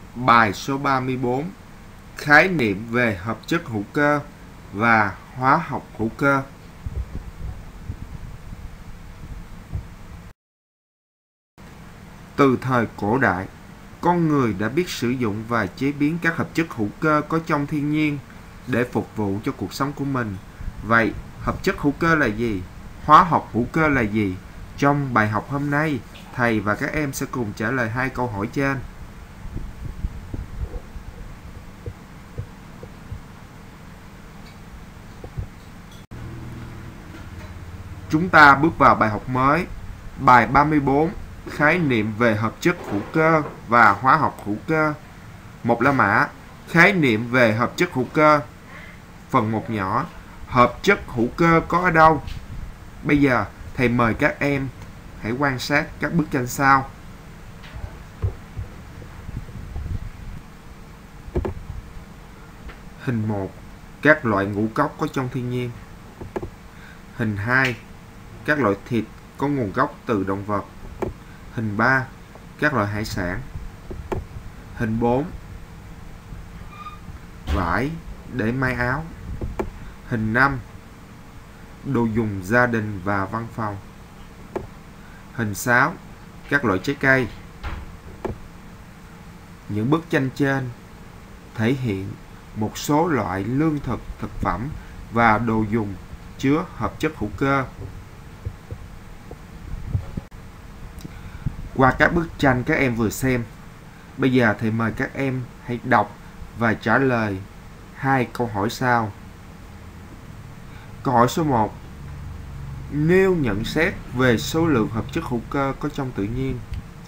Bài số 34. Khái niệm về hợp chất hữu cơ và hóa học hữu cơ. Từ thời cổ đại, con người đã biết sử dụng và chế biến các hợp chất hữu cơ có trong thiên nhiên để phục vụ cho cuộc sống của mình. Vậy, hợp chất hữu cơ là gì? Hóa học hữu cơ là gì? Trong bài học hôm nay, thầy và các em sẽ cùng trả lời hai câu hỏi trên. Chúng ta bước vào bài học mới. Bài 34. Khái niệm về hợp chất hữu cơ và hóa học hữu cơ. Một la mã. Khái niệm về hợp chất hữu cơ. Phần 1 nhỏ. Hợp chất hữu cơ có ở đâu? Bây giờ, thầy mời các em hãy quan sát các bức tranh sau. Hình 1. Các loại ngũ cốc có trong thiên nhiên. Hình 2. Các loại thịt có nguồn gốc từ động vật. Hình 3. Các loại hải sản. Hình 4. Vải để may áo. Hình 5. Đồ dùng gia đình và văn phòng. Hình 6. Các loại trái cây. Những bức tranh trên thể hiện một số loại lương thực, thực phẩm và đồ dùng chứa hợp chất hữu cơ. Qua các bức tranh các em vừa xem, bây giờ thầy mời các em hãy đọc và trả lời hai câu hỏi sau. Câu hỏi số 1. Nêu nhận xét về số lượng hợp chất hữu cơ có trong tự nhiên.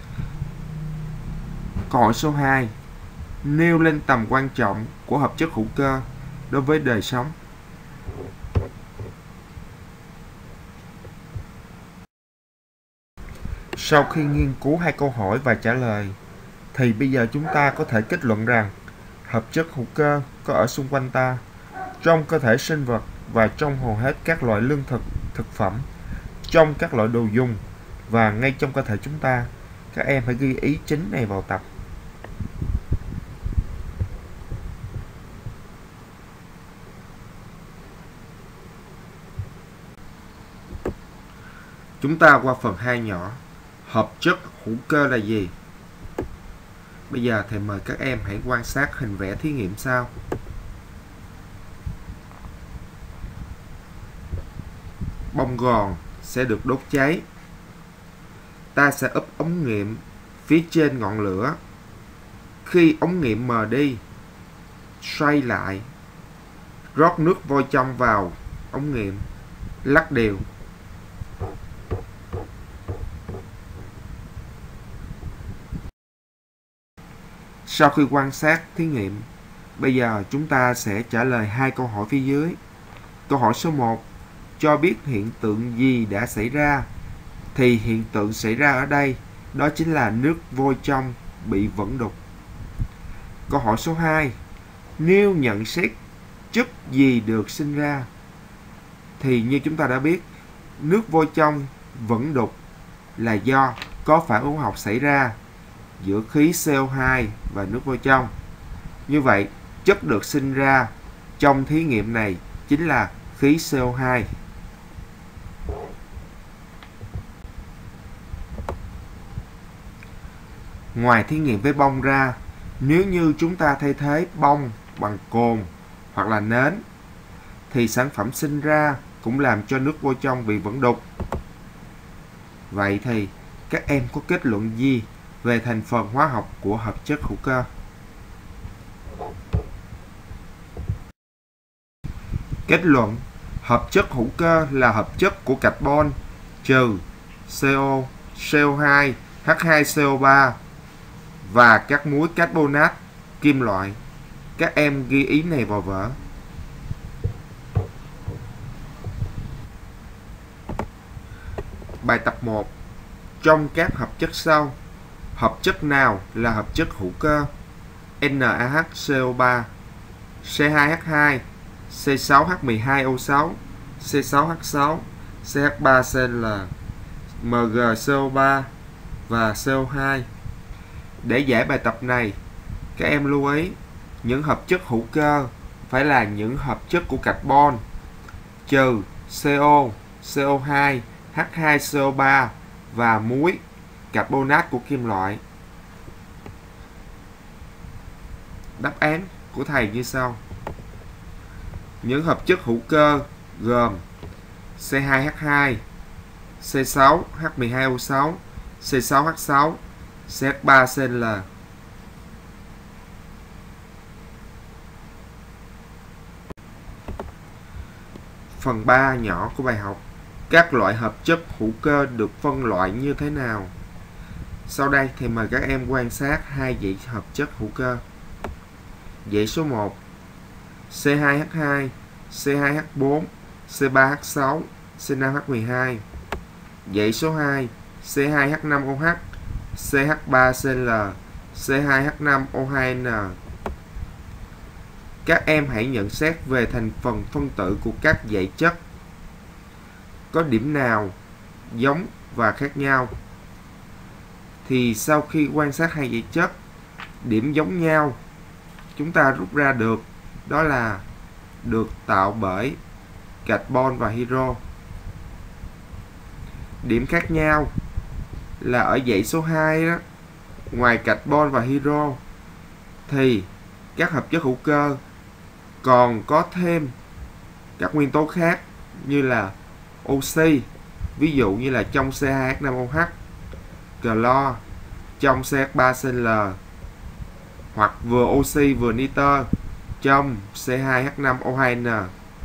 Câu hỏi số 2. Nêu lên tầm quan trọng của hợp chất hữu cơ đối với đời sống. Sau khi nghiên cứu hai câu hỏi và trả lời, thì bây giờ chúng ta có thể kết luận rằng hợp chất hữu cơ có ở xung quanh ta, trong cơ thể sinh vật và trong hầu hết các loại lương thực, thực phẩm, trong các loại đồ dùng và ngay trong cơ thể chúng ta. Các em hãy ghi ý chính này vào tập. Chúng ta qua phần 2 nhỏ. Hợp chất hữu cơ là gì? Bây giờ thầy mời các em hãy quan sát hình vẽ thí nghiệm sau. Bông gòn sẽ được đốt cháy. Ta sẽ úp ống nghiệm phía trên ngọn lửa. Khi ống nghiệm mờ đi, xoay lại, rót nước vôi trong vào ống nghiệm, lắc đều. Sau khi quan sát thí nghiệm, bây giờ chúng ta sẽ trả lời hai câu hỏi phía dưới. Câu hỏi số 1. Cho biết hiện tượng gì đã xảy ra? Thì hiện tượng xảy ra ở đây, đó chính là nước vôi trong bị vẩn đục. Câu hỏi số 2. Nêu nhận xét chất gì được sinh ra? Thì như chúng ta đã biết, nước vôi trong vẩn đục là do có phản ứng học xảy ra giữa khí CO2 và nước vôi trong. Như vậy, chất được sinh ra trong thí nghiệm này chính là khí CO2. Ngoài thí nghiệm với bông ra, nếu như chúng ta thay thế bông bằng cồn hoặc là nến, thì sản phẩm sinh ra cũng làm cho nước vôi trong bị vẩn đục. Vậy thì các em có kết luận gì về thành phần hóa học của hợp chất hữu cơ? Kết luận, hợp chất hữu cơ là hợp chất của carbon trừ CO, CO2, H2CO3 và các muối carbonat, kim loại. Các em ghi ý này vào vở. Bài tập 1. Trong các hợp chất sau, hợp chất nào là hợp chất hữu cơ? NaHCO3, C2H2, C6H12O6, C6H6, CH3Cl, MgCO3 và CO2. Để giải bài tập này, Các em lưu ý, những hợp chất hữu cơ phải là những hợp chất của carbon, trừ CO, CO2, H2CO3 và muối, carbonat của kim loại. Đáp án của thầy như sau. Những hợp chất hữu cơ gồm C2H2, C6H12O6, C6H6, CH3CL. Phần 3 nhỏ của bài học. Các loại hợp chất hữu cơ được phân loại như thế nào? Sau đây thì mời các em quan sát hai dãy hợp chất hữu cơ. Dãy số 1: C2H2, C2H4, C3H6, C5H12. Dãy số 2: C2H5OH, CH3Cl, C2H5O2n. Các em hãy nhận xét về thành phần phân tử của các dãy chất. Có điểm nào giống và khác nhau? Thì sau khi quan sát hai dãy chất, điểm giống nhau chúng ta rút ra được đó là được tạo bởi carbon và hydro. Điểm khác nhau là ở dãy số 2 đó, ngoài carbon và hydro thì các hợp chất hữu cơ còn có thêm các nguyên tố khác như là oxy, ví dụ như là trong C2H5OH, clo trong CH3Cl, hoặc vừa oxy vừa nitơ trong C2H5O2n.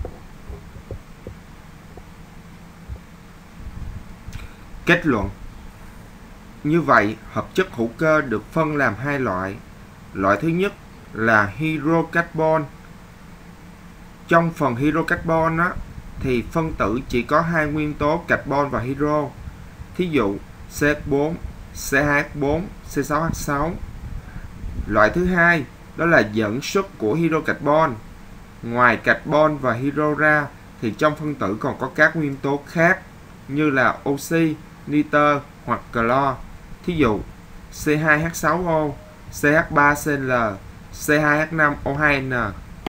Kết luận. Như vậy, hợp chất hữu cơ được phân làm hai loại. Loại thứ nhất là hydrocarbon. Trong phần hydrocarbon thì phân tử chỉ có hai nguyên tố carbon và hydro. Thí dụ CH4, C2H4, C6H6. Loại thứ hai đó là dẫn xuất của hydrocarbon. Ngoài carbon và hydro ra thì trong phân tử còn có các nguyên tố khác như là oxy, nitơ hoặc clo. Thí dụ C2H6O, CH3Cl, C2H5O2n.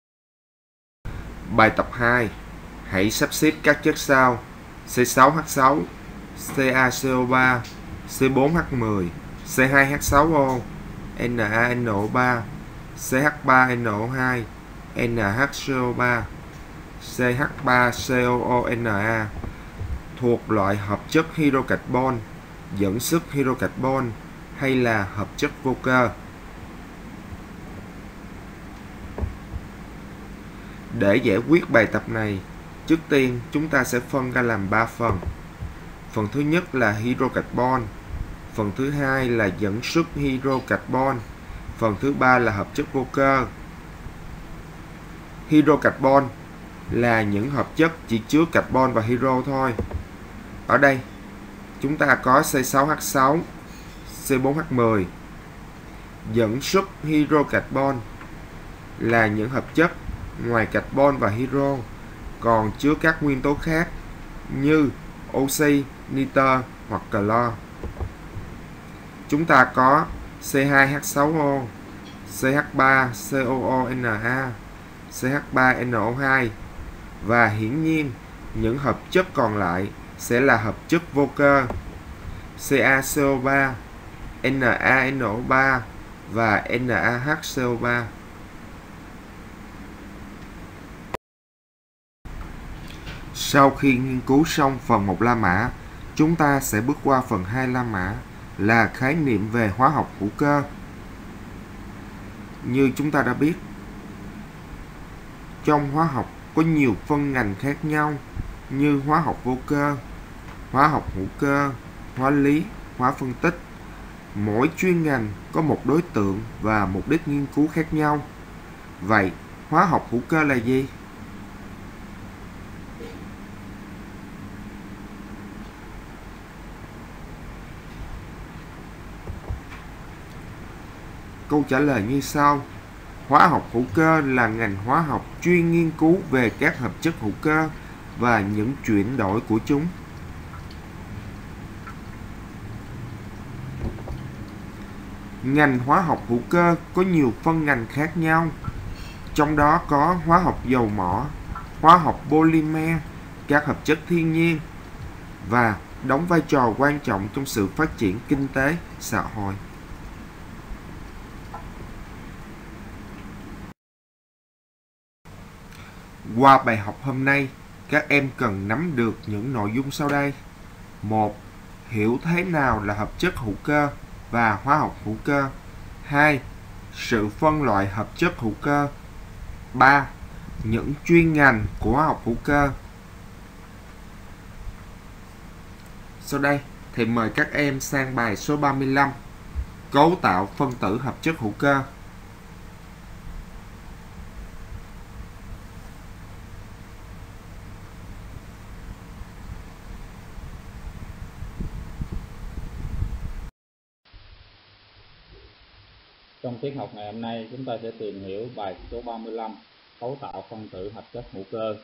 Bài tập 2. Hãy sắp xếp các chất sau: C6H6, CaCO3, C4H10, C2H6O, NaNO3, CH3NO2, NHCO3, CH3COONa thuộc loại hợp chất hydrocarbon, dẫn xuất hydrocarbon hay là hợp chất vô cơ. Để giải quyết bài tập này, trước tiên chúng ta sẽ phân ra làm 3 phần. Phần thứ nhất là hydrocarbon, phần thứ hai là dẫn xuất hydrocarbon, phần thứ ba là hợp chất vô cơ. Hydrocarbon là những hợp chất chỉ chứa carbon và hydro thôi. Ở đây chúng ta có C6H6, C4H10. Dẫn xuất hydrocarbon là những hợp chất ngoài carbon và hydro còn chứa các nguyên tố khác như oxy, nitơ hoặc clo. Chúng ta có C2H6O, CH3COONa, CH3NO2 và hiển nhiên những hợp chất còn lại sẽ là hợp chất vô cơ CaCO3, NaNO3 và NaHCO3. Sau khi nghiên cứu xong phần 1 La Mã, chúng ta sẽ bước qua phần 2 La Mã là khái niệm về hóa học hữu cơ. Như chúng ta đã biết, trong hóa học có nhiều phân ngành khác nhau như hóa học vô cơ, hóa học hữu cơ, hóa lý, hóa phân tích. Mỗi chuyên ngành có một đối tượng và mục đích nghiên cứu khác nhau. Vậy, hóa học hữu cơ là gì? Câu trả lời như sau. Hóa học hữu cơ là ngành hóa học chuyên nghiên cứu về các hợp chất hữu cơ và những chuyển đổi của chúng. Ngành hóa học hữu cơ có nhiều phân ngành khác nhau, trong đó có hóa học dầu mỏ, hóa học polymer, các hợp chất thiên nhiên và đóng vai trò quan trọng trong sự phát triển kinh tế, xã hội. Qua bài học hôm nay, các em cần nắm được những nội dung sau đây. 1. Hiểu thế nào là hợp chất hữu cơ và hóa học hữu cơ. 2. Sự phân loại hợp chất hữu cơ. 3. Những chuyên ngành của hóa học hữu cơ. Sau đây, thì mời các em sang bài số 35. Cấu tạo phân tử hợp chất hữu cơ. Trong tiết học ngày hôm nay, chúng ta sẽ tìm hiểu bài số 35, cấu tạo phân tử hợp chất hữu cơ.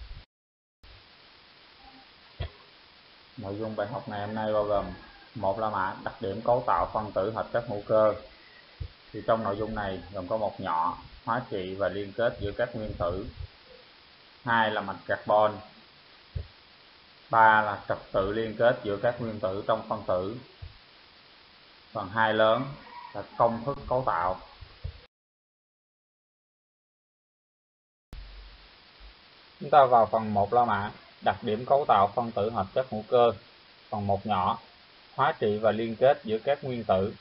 Nội dung bài học ngày hôm nay bao gồm: một là mã đặc điểm cấu tạo phân tử hợp chất hữu cơ. Thì trong nội dung này gồm có một nhỏ, hóa trị và liên kết giữa các nguyên tử. 2 là mạch carbon. 3 là trật tự liên kết giữa các nguyên tử trong phân tử. Phần 2 lớn là công thức cấu tạo. Chúng ta vào phần 1 la mã, đặc điểm cấu tạo phân tử hợp chất hữu cơ. Phần 1 nhỏ, hóa trị và liên kết giữa các nguyên tử.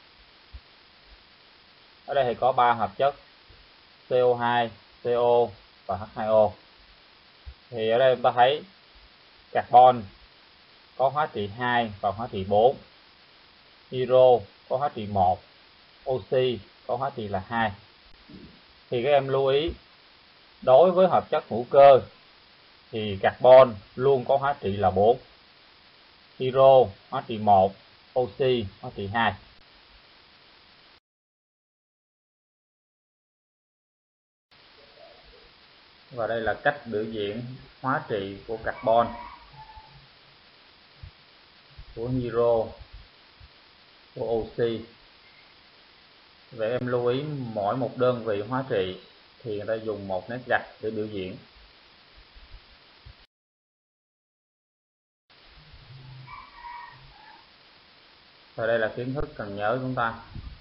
Ở đây thì có 3 hợp chất CO2, CO và H2O. Thì ở đây chúng ta thấy carbon có hóa trị 2 và hóa trị 4, hydro có hóa trị 1, oxy có hóa trị là 2. Thì các em lưu ý, đối với hợp chất hữu cơ thì carbon luôn có hóa trị là 4, hydro hóa trị 1, oxy hóa trị 2. Và đây là cách biểu diễn hóa trị của carbon, của hydro, của oxy. Vậy em lưu ý mỗi một đơn vị hóa trị thì người ta dùng một nét gạch để biểu diễn. Và đây là kiến thức cần nhớ của chúng ta.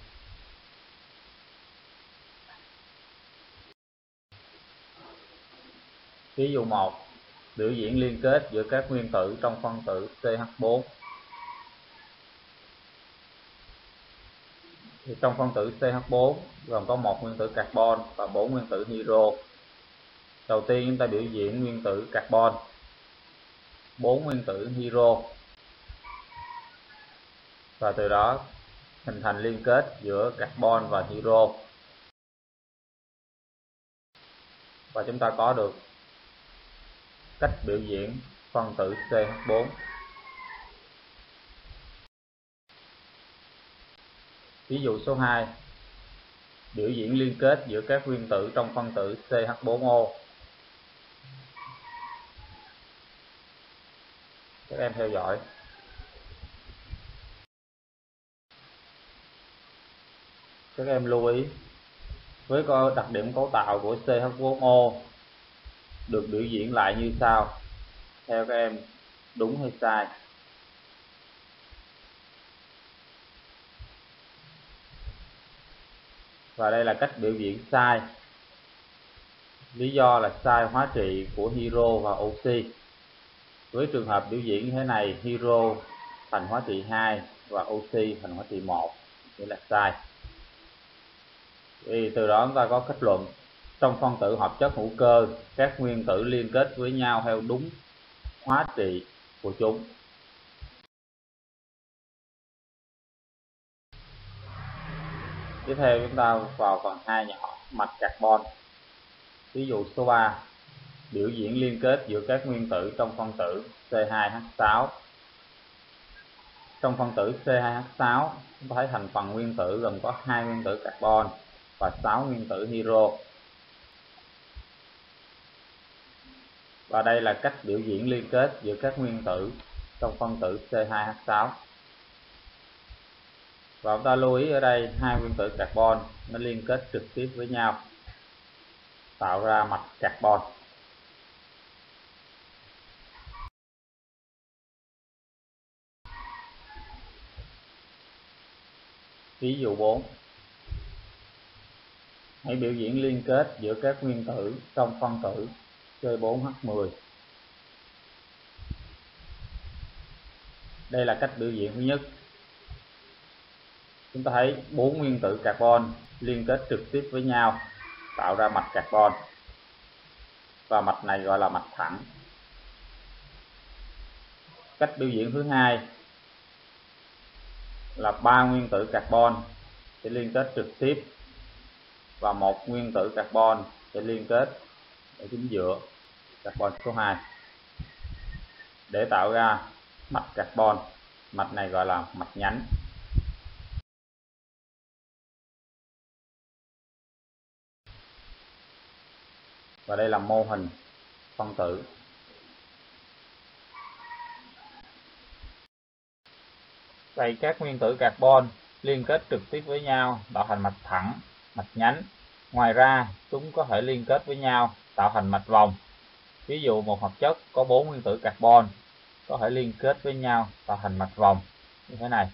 Ví dụ 1, biểu diễn liên kết giữa các nguyên tử trong phân tử CH4. Thì trong phân tử CH4 gồm có một nguyên tử carbon và 4 nguyên tử hydro. Đầu tiên chúng ta biểu diễn nguyên tử carbon, 4 nguyên tử hydro, và từ đó hình thành liên kết giữa carbon và hydro. Và chúng ta có được cách biểu diễn phân tử CH4. Ví dụ số 2, biểu diễn liên kết giữa các nguyên tử trong phân tử CH4O. Các em theo dõi. Các em lưu ý, với đặc điểm cấu tạo của CH4O được biểu diễn lại như sau. Theo các em, đúng hay sai? Và đây là cách biểu diễn sai. Lý do là sai hóa trị của hydro và oxy. Với trường hợp biểu diễn như thế này, hydro thành hóa trị 2 và oxy thành hóa trị 1, nghĩa là sai. Thì từ đó chúng ta có kết luận, trong phân tử hợp chất hữu cơ, các nguyên tử liên kết với nhau theo đúng hóa trị của chúng. Tiếp theo chúng ta vào phần 2 nhỏ, mạch carbon. Ví dụ số 3, biểu diễn liên kết giữa các nguyên tử trong phân tử C2H6. Trong phân tử C2H6, chúng ta thấy thành phần nguyên tử gồm có 2 nguyên tử carbon và 6 nguyên tử hydro. Và đây là cách biểu diễn liên kết giữa các nguyên tử trong phân tử C2H6. Và chúng ta lưu ý ở đây hai nguyên tử carbon nó liên kết trực tiếp với nhau tạo ra mạch carbon. Ví dụ 4. Hãy biểu diễn liên kết giữa các nguyên tử trong phân tử C4H10. Đây là cách biểu diễn thứ nhất. Chúng ta thấy 4 nguyên tử carbon liên kết trực tiếp với nhau tạo ra mạch carbon. Và mạch này gọi là mạch thẳng. Cách biểu diễn thứ hai là 3 nguyên tử carbon sẽ liên kết trực tiếp và một nguyên tử carbon sẽ liên kết ở chính giữa carbon số 2 để tạo ra mạch carbon. Mạch này gọi là mạch nhánh. Và đây là mô hình phân tử. Vậy các nguyên tử carbon liên kết trực tiếp với nhau tạo thành mạch thẳng, mạch nhánh. Ngoài ra, chúng có thể liên kết với nhau tạo thành mạch vòng. Ví dụ một hợp chất có 4 nguyên tử carbon có thể liên kết với nhau tạo thành mạch vòng như thế này.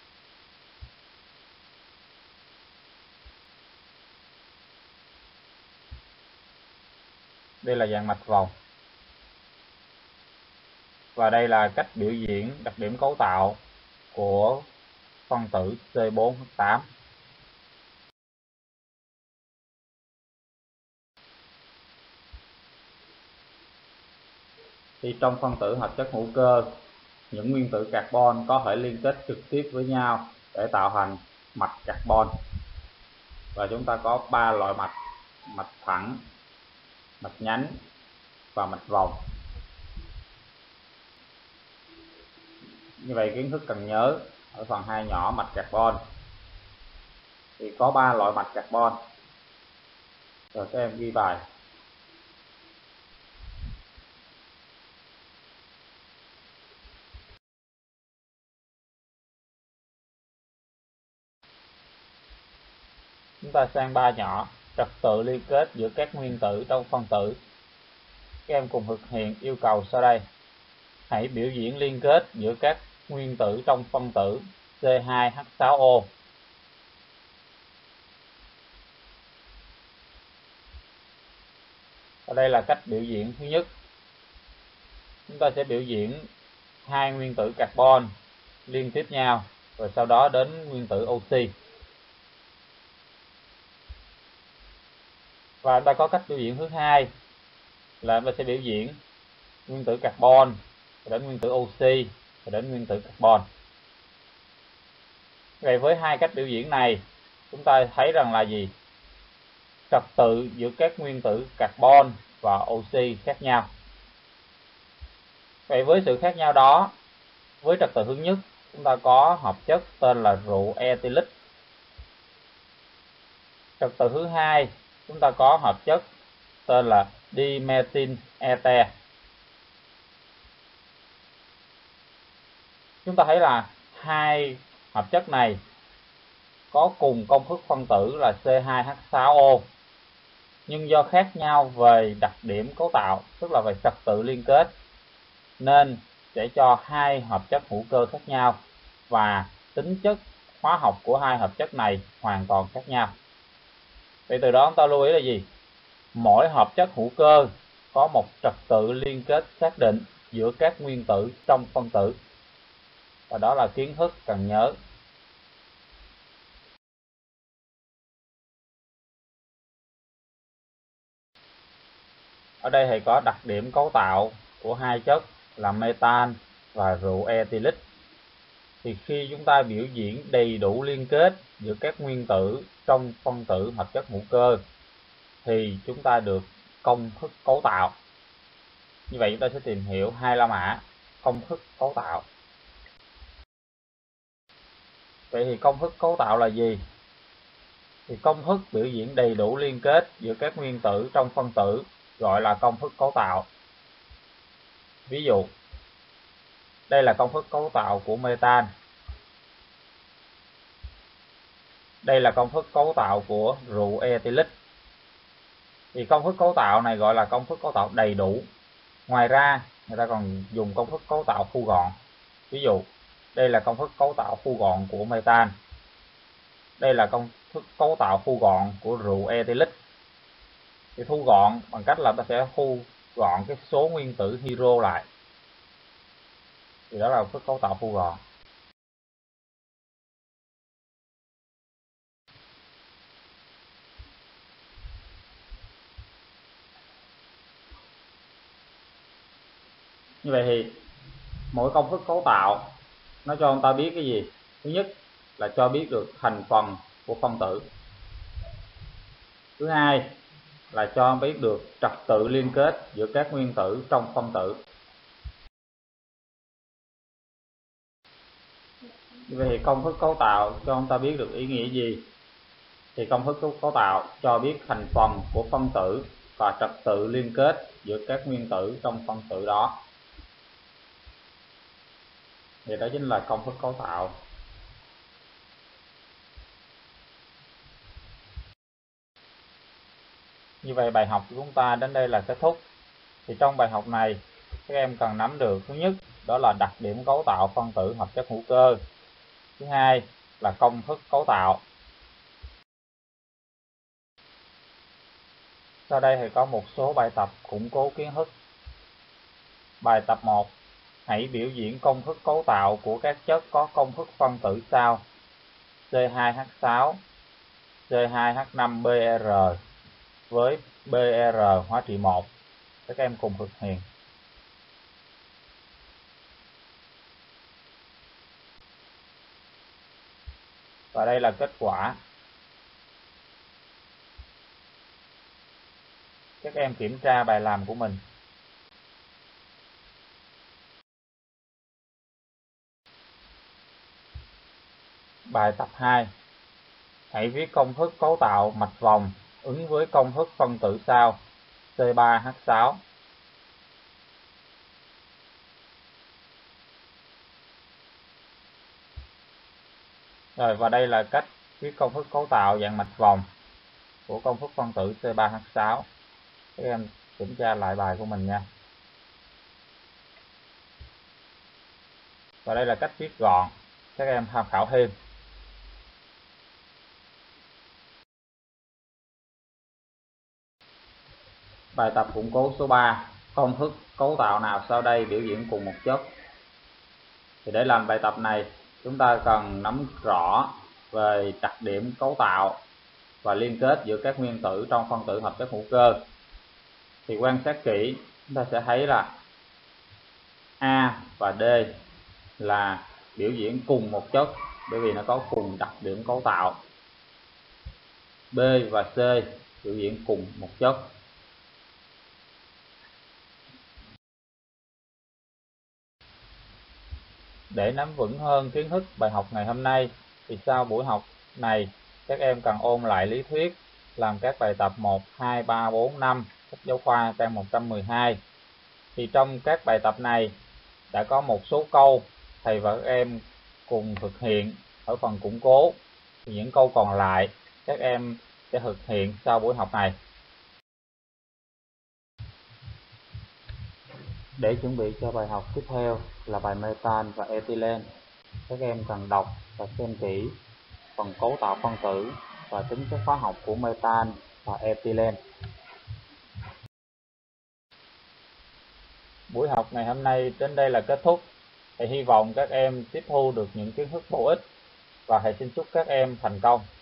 Đây là dạng mạch vòng. Và đây là cách biểu diễn đặc điểm cấu tạo của phân tử C4H8. Thì trong phân tử hợp chất hữu cơ, những nguyên tử carbon có thể liên kết trực tiếp với nhau để tạo thành mạch carbon. Và chúng ta có 3 loại mạch: mạch thẳng, mạch nhánh và mạch vòng. Như vậy kiến thức cần nhớ ở phần 2 nhỏ mạch carbon thì có 3 loại mạch carbon. Rồi các em ghi bài. Chúng ta sang 3 nhỏ, trật tự liên kết giữa các nguyên tử trong phân tử. Các em cùng thực hiện yêu cầu sau đây. Hãy biểu diễn liên kết giữa các nguyên tử trong phân tử C2H6O. Và đây là cách biểu diễn thứ nhất. Chúng ta sẽ biểu diễn hai nguyên tử carbon liên tiếp nhau, rồi sau đó đến nguyên tử oxy. Và ta có cách biểu diễn thứ hai là ta sẽ biểu diễn nguyên tử carbon rồi đến nguyên tử oxy rồi đến nguyên tử carbon. Vậy với hai cách biểu diễn này, chúng ta thấy rằng là gì? Trật tự giữa các nguyên tử carbon và oxy khác nhau. Vậy với sự khác nhau đó, với trật tự thứ nhất, chúng ta có hợp chất tên là rượu ethylic. Trật tự thứ hai, chúng ta có hợp chất tên là dimethyl ether. Chúng ta thấy là hai hợp chất này có cùng công thức phân tử là C2H6O, nhưng do khác nhau về đặc điểm cấu tạo, tức là về trật tự liên kết, nên sẽ cho hai hợp chất hữu cơ khác nhau và tính chất hóa học của hai hợp chất này hoàn toàn khác nhau. Vậy từ đó chúng ta lưu ý là gì? Mỗi hợp chất hữu cơ có một trật tự liên kết xác định giữa các nguyên tử trong phân tử. Và đó là kiến thức cần nhớ. Ở đây thầy có đặc điểm cấu tạo của hai chất là metan và rượu ethylic. Thì khi chúng ta biểu diễn đầy đủ liên kết giữa các nguyên tử trong phân tử hợp chất hữu cơ thì chúng ta được công thức cấu tạo. Như vậy chúng ta sẽ tìm hiểu hai la mã công thức cấu tạo. Vậy thì công thức cấu tạo là gì? Thì công thức biểu diễn đầy đủ liên kết giữa các nguyên tử trong phân tử gọi là công thức cấu tạo. Ví dụ, đây là công thức cấu tạo của metan. Đây là công thức cấu tạo của rượu ethylic. Thì công thức cấu tạo này gọi là công thức cấu tạo đầy đủ. Ngoài ra, người ta còn dùng công thức cấu tạo thu gọn. Ví dụ, đây là công thức cấu tạo thu gọn của metan. Đây là công thức cấu tạo thu gọn của rượu ethylic. Thì thu gọn bằng cách là ta sẽ thu gọn cái số nguyên tử hydro lại. Thì đó là công thức cấu tạo thu gọn. Như vậy thì mỗi công thức cấu tạo nó cho chúng ta biết cái gì? Thứ nhất là cho biết được thành phần của phân tử. Thứ hai là cho biết được trật tự liên kết giữa các nguyên tử trong phân tử. Như vậy thì công thức cấu tạo cho chúng ta biết được ý nghĩa gì? Thì công thức cấu tạo cho biết thành phần của phân tử và trật tự liên kết giữa các nguyên tử trong phân tử đó. Thì đó chính là công thức cấu tạo. Như vậy bài học của chúng ta đến đây là kết thúc. Thì trong bài học này các em cần nắm được thứ nhất đó là đặc điểm cấu tạo phân tử hợp chất hữu cơ. Thứ hai là công thức cấu tạo. Sau đây thì có một số bài tập củng cố kiến thức. Bài tập 1. Hãy biểu diễn công thức cấu tạo của các chất có công thức phân tử sau: C2H6, C2H5Br với Br hóa trị 1. Các em cùng thực hiện. Và đây là kết quả. Các em kiểm tra bài làm của mình. Bài tập 2. Hãy viết công thức cấu tạo mạch vòng ứng với công thức phân tử sau: C3H6. Rồi, và đây là cách viết công thức cấu tạo dạng mạch vòng của công thức phân tử C3H6. Các em kiểm tra lại bài của mình nha. Và đây là cách viết gọn. Các em tham khảo thêm. Bài tập củng cố số 3. Công thức cấu tạo nào sau đây biểu diễn cùng một chất? Thì để làm bài tập này, chúng ta cần nắm rõ về đặc điểm cấu tạo và liên kết giữa các nguyên tử trong phân tử hợp chất hữu cơ. Thì quan sát kỹ, chúng ta sẽ thấy là A và D là biểu diễn cùng một chất bởi vì nó có cùng đặc điểm cấu tạo. B và C biểu diễn cùng một chất. Để nắm vững hơn kiến thức bài học ngày hôm nay, thì sau buổi học này các em cần ôn lại lý thuyết, làm các bài tập 1, 2, 3, 4, 5, sách giáo khoa trang 112. Thì trong các bài tập này đã có một số câu thầy và các em cùng thực hiện ở phần củng cố. Thì những câu còn lại các em sẽ thực hiện sau buổi học này. Để chuẩn bị cho bài học tiếp theo là bài metan và ethylene, các em cần đọc và xem kỹ phần cấu tạo phân tử và tính chất hóa học của metan và ethylene. Buổi học ngày hôm nay đến đây là kết thúc. Thầy hy vọng các em tiếp thu được những kiến thức bổ ích và thầy xin chúc các em thành công.